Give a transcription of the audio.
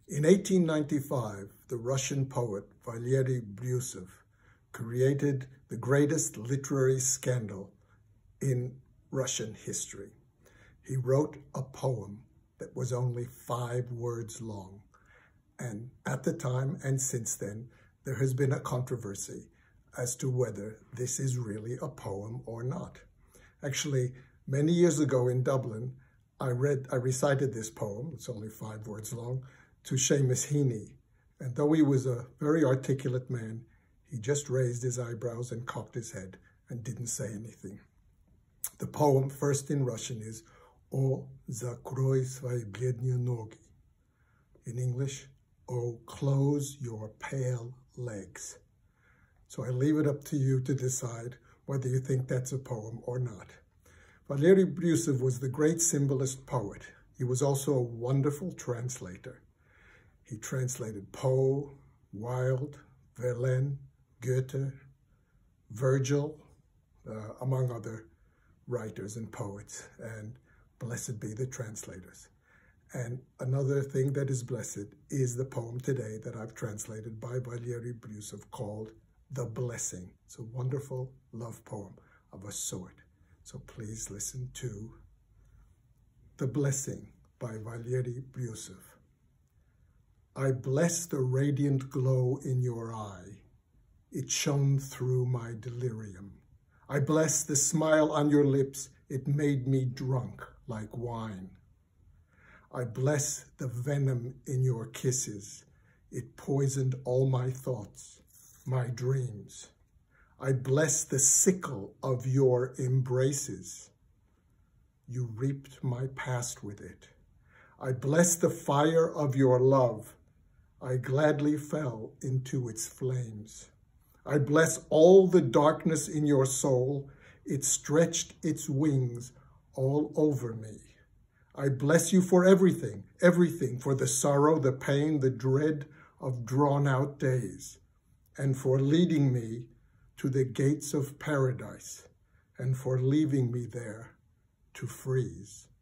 In 1895, the Russian poet Valery Bryusov created the greatest literary scandal in Russian history. He wrote a poem that was only 5 words long. And at the time and since then, there has been a controversy as to whether this is really a poem or not. Actually, many years ago in Dublin, I recited this poem, it's only 5 words long, to Seamus Heaney. And though he was a very articulate man, he just raised his eyebrows and cocked his head and didn't say anything. The poem, first in Russian, is O zakroy svoy blednie nogi. In English, O close your pale legs. So I leave it up to you to decide whether you think that's a poem or not. Valery Bryusov was the great symbolist poet. He was also a wonderful translator. He translated Poe, Wilde, Verlaine, Goethe, Virgil, among other writers and poets, and blessed be the translators. And another thing that is blessed is the poem today that I've translated by Valery Bryusov called The Blessing. It's a wonderful love poem of a sort. So please listen to The Blessing by Valery Bryusov. I bless the radiant glow in your eye. It shone through my delirium. I bless the smile on your lips. It made me drunk like wine. I bless the venom in your kisses. It poisoned all my thoughts, my dreams. I bless the sickle of your embraces. You reaped my past with it. I bless the fire of your love. I gladly fell into its flames. I bless all the darkness in your soul. It stretched its wings all over me. I bless you for everything, everything, for the sorrow, the pain, the dread of drawn-out days, and for leading me to the gates of paradise, and for leaving me there to freeze.